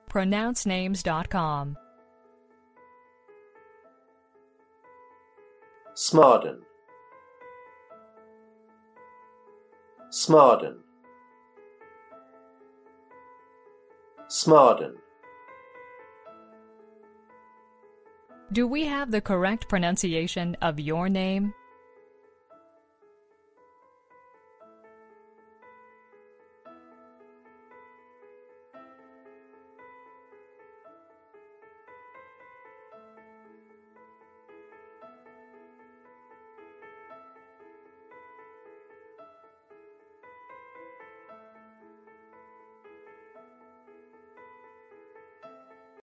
pronouncenames.com. Smarden. Smarden. Smarden. Do we have the correct pronunciation of your name?